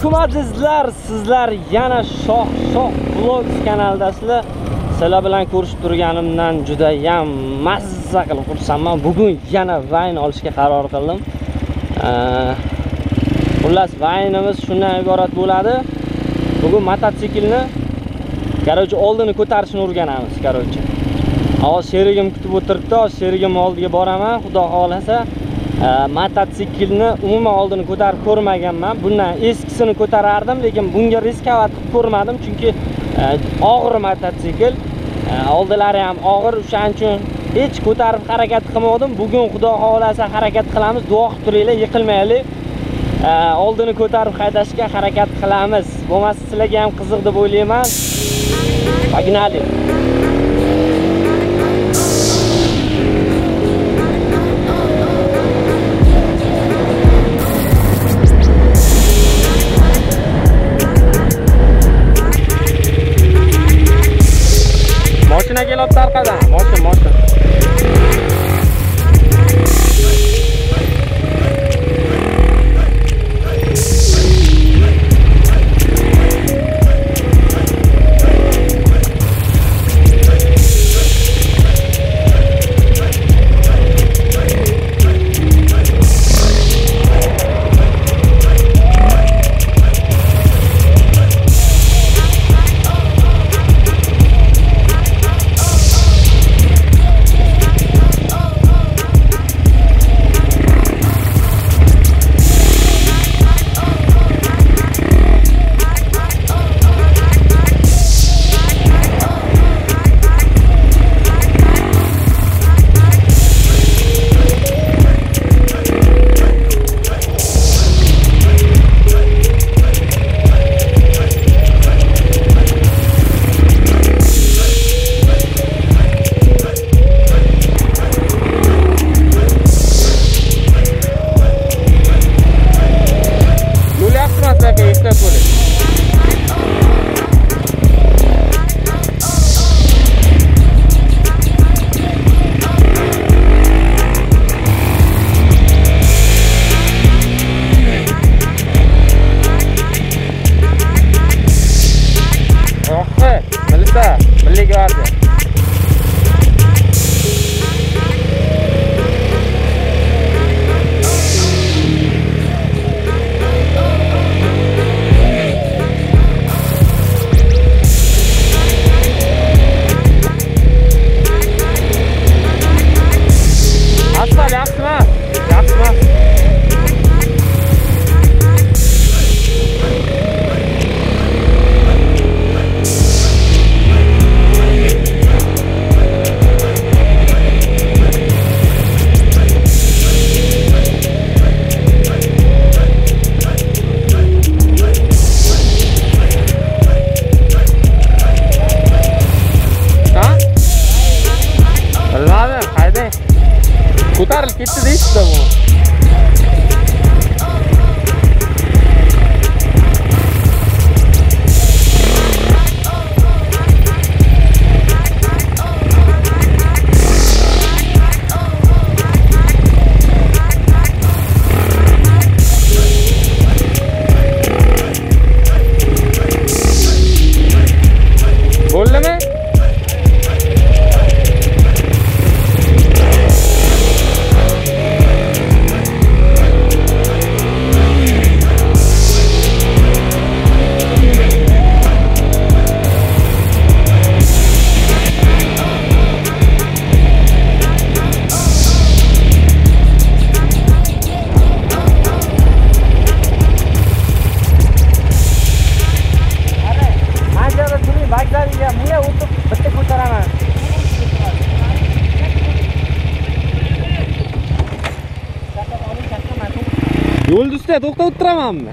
Hurmatlisizlar, sizlar yana SHoX VlogS kanalidasizlar. Sizlar bilan ko'rishib turganimdan juda ham mazza qilib xursandman. Bugun yana vayn olishga qaror qildim. Xullas, vaynimiz shundan iborat bo'ladi. Bugun mototsiklni oldini ko'tarishni o'rganamiz, Hozir sherigim kutib o'tiribdi, sherigim oldiga boraman, xudo xolasa. Mototsiklni umuman oldini ko'tarib ko'rmaganman. Bundan eskisini ko'tarardim, lekin bunga riskovat qilib ko'rmadim, chunki og'ir mototsikl. Oldilari ham og'ir, o'shaning uchun hech ko'tarib harakat qilmadim. Bugun xudo xolasa harakat qilamiz. Duo qilib turinglar, yiqilmaylik. Oldini ko'tarib haydashga harakat qilamiz. Bo'lmasa sizlarga ham qiziq deb o'ylayman. Pagnali. Mashina kelyapti orqadan. Mashina. Ko'tarilib ketdi deyishdi bu. Bo'ldimi? Yo'lda ustida to'xtab o'tiramanmi?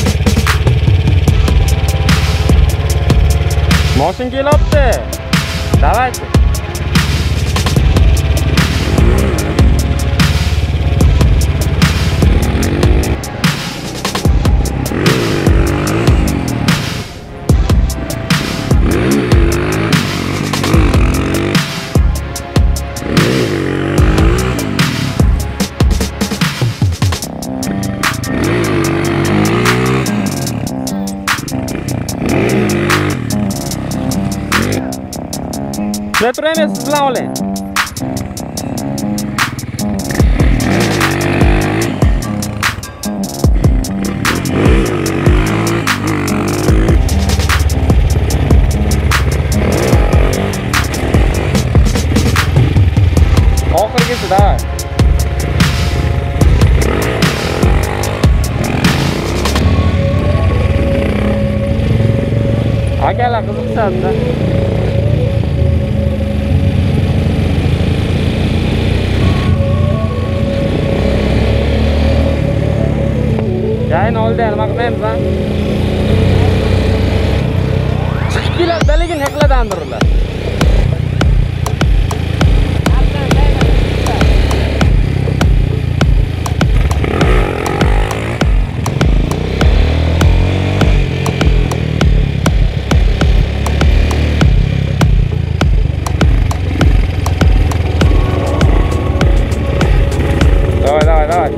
Mashina kelyapti. Давайте. Ne turamiz siz bilan oling. Oxirgisi davay. Akalar qiziqsanda. Yayın oldu nima qilmaymiz ha? Chiqib keladi, lekin haqladandirlar. Давай.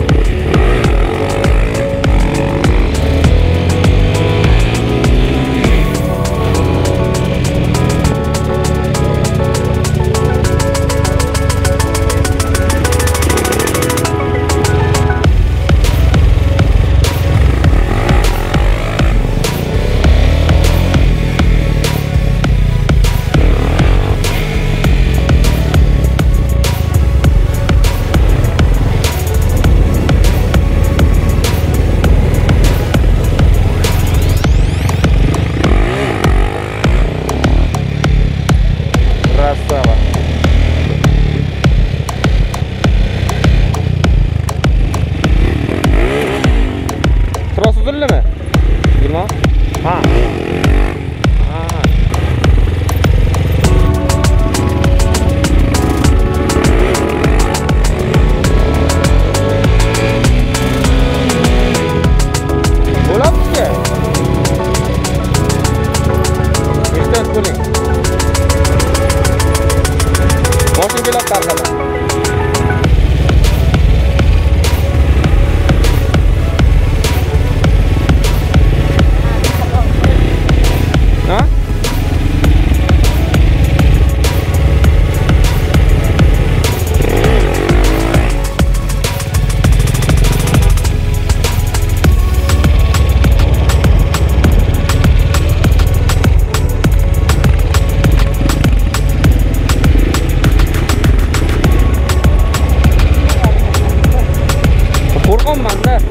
Sürüldü Girma. Ha. Olab ki. İşte kуринг. Boshing kelib arqadan. Qo'rqonman-da.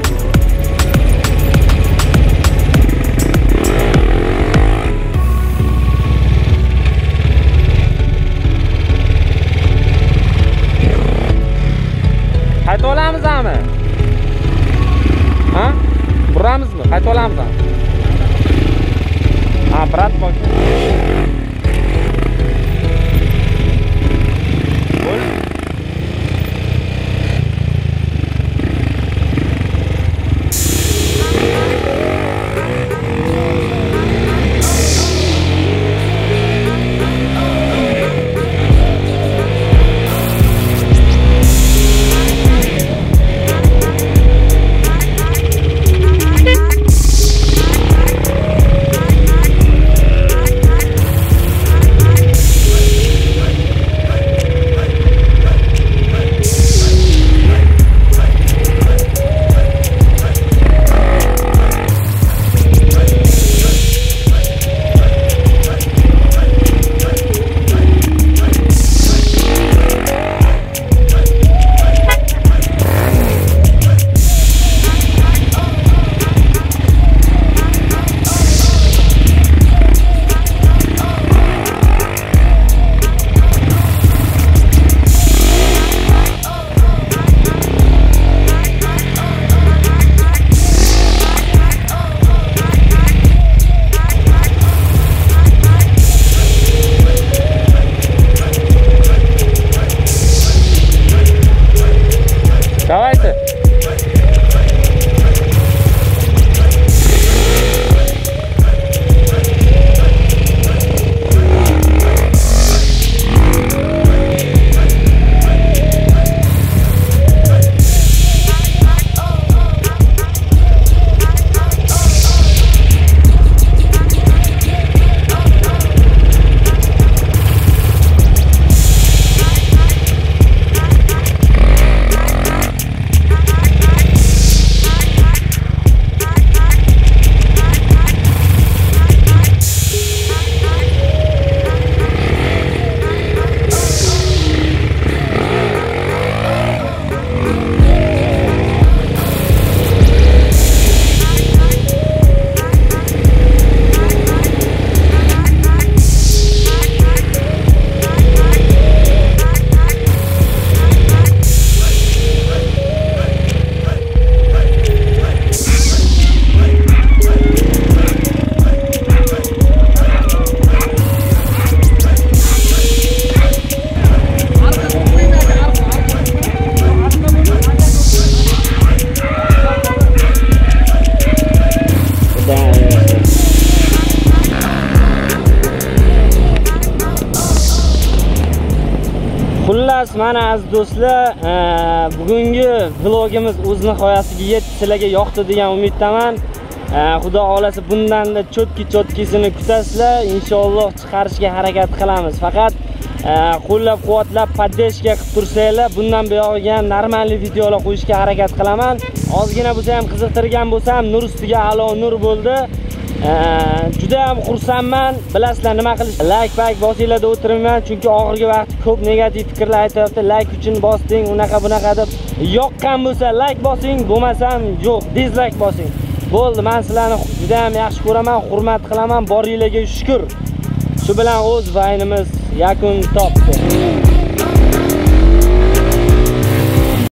Qayta olamizmi? Ha? Buramizmi? Qayta olamizmi? Ha, brat bak. Xullas, mana aziz do'stlar, bugungi vlogimiz o'z nihoyasiga yetdi. Sizlarga yoqdi degan umiddaman. Xudo xolasa bundan-da cho'tki-cho'tkisini kutasizlar. Inshaalloh chiqarishga harakat qilamiz. Faqat qo'llab-quvvatlab, poddeshka qilib tursanglar, bundan buyog'iga normalniy videolar qo'yishga harakat qilaman. Ozgina bo'lsa ham qiziqtirgan bo'lsam, nur ustiga alo nur bo'ldi. Juda ham xursandman. Bilasizlar nima qilish? Like bosinglar deb o'tirmayman, chunki oxirgi vaqt ko'p negativ fikrlar aytayapti. Like uchun bosding, unaqa deb. Yoqqan bo'lsa like bosing, bo'lmasam yo'q, dislike bosing. Bo'ldi, men sizlarni juda ham yaxshi ko'raman, hurmat qilaman. Boringlarga shukr. Shu bilan o'z vaynimiz yakun topdi.